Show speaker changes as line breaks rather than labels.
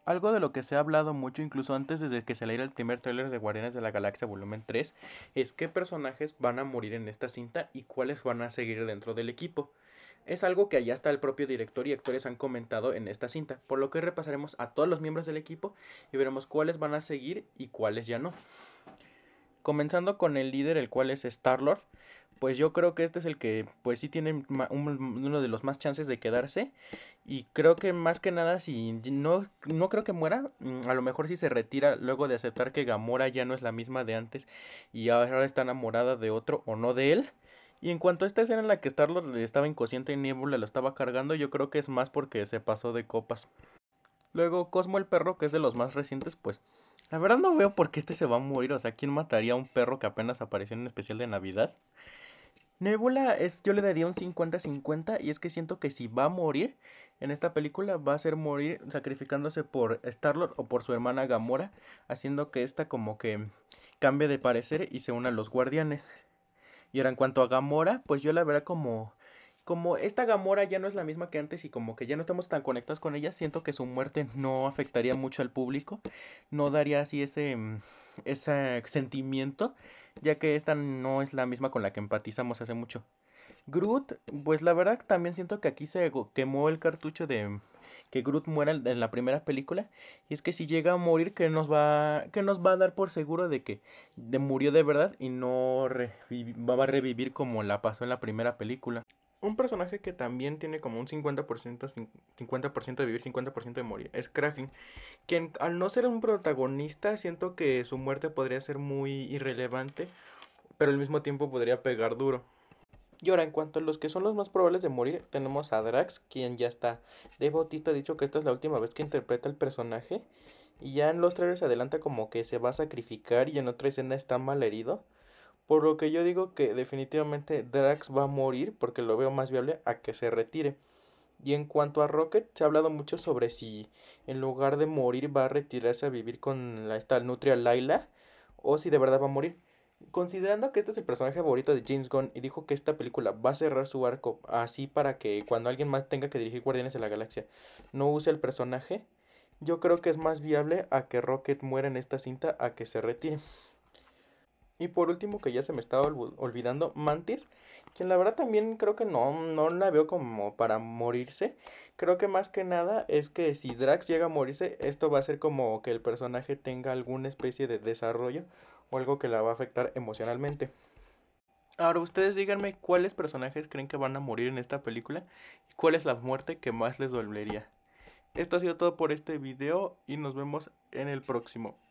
Algo de lo que se ha hablado mucho, incluso antes desde que se leía el primer tráiler de Guardianes de la Galaxia Volumen 3, es qué personajes van a morir en esta cinta y cuáles van a seguir dentro del equipo. Es algo que allá hasta el propio director y actores han comentado en esta cinta, por lo que repasaremos a todos los miembros del equipo y veremos cuáles van a seguir y cuáles ya no. Comenzando con el líder, el cual es Star-Lord, pues yo creo que este es el que pues sí tiene uno de los más chances de quedarse. Y creo que más que nada, si no creo que muera, a lo mejor si se retira luego de aceptar que Gamora ya no es la misma de antes y ahora está enamorada de otro o no de él. Y en cuanto a esta escena en la que Star-Lord estaba inconsciente y Nebula lo estaba cargando, yo creo que es más porque se pasó de copas. Luego Cosmo el perro, que es de los más recientes, pues la verdad no veo por qué este se va a morir. O sea, ¿quién mataría a un perro que apenas apareció en un especial de Navidad? Nebula es, yo le daría un 50-50 y es que siento que si va a morir en esta película va a ser morir sacrificándose por Star-Lord o por su hermana Gamora, haciendo que esta como que cambie de parecer y se una a los guardianes. Y ahora en cuanto a Gamora, pues yo la veré como esta Gamora ya no es la misma que antes y como que ya no estamos tan conectados con ella, siento que su muerte no afectaría mucho al público, no daría así ese sentimiento, ya que esta no es la misma con la que empatizamos hace mucho. Groot, pues la verdad también siento que aquí se quemó el cartucho de que Groot muera en la primera película. Y es que si llega a morir, que nos va a dar por seguro de que murió de verdad y no va a revivir como la pasó en la primera película. Un personaje que también tiene como un 50% de vivir, 50% de morir, es Kraglin, quien al no ser un protagonista, siento que su muerte podría ser muy irrelevante, pero al mismo tiempo podría pegar duro. Y ahora, en cuanto a los que son los más probables de morir, tenemos a Drax, quien ya está. Dave Bautista ha dicho que esta es la última vez que interpreta el personaje. Y ya en los trailers se adelanta como que se va a sacrificar y en otra escena está mal herido. Por lo que yo digo que definitivamente Drax va a morir porque lo veo más viable a que se retire. Y en cuanto a Rocket, se ha hablado mucho sobre si en lugar de morir va a retirarse a vivir con esta nutria Layla o si de verdad va a morir. Considerando que este es el personaje favorito de James Gunn y dijo que esta película va a cerrar su arco así para que cuando alguien más tenga que dirigir Guardianes de la Galaxia no use el personaje, yo creo que es más viable a que Rocket muera en esta cinta a que se retire. Y por último, que ya se me estaba olvidando, Mantis, quien la verdad también creo que no la veo como para morirse. Creo que más que nada es que si Drax llega a morirse, esto va a ser como que el personaje tenga alguna especie de desarrollo o algo que la va a afectar emocionalmente. Ahora ustedes díganme cuáles personajes creen que van a morir en esta película y cuál es la muerte que más les dolería. Esto ha sido todo por este video y nos vemos en el próximo.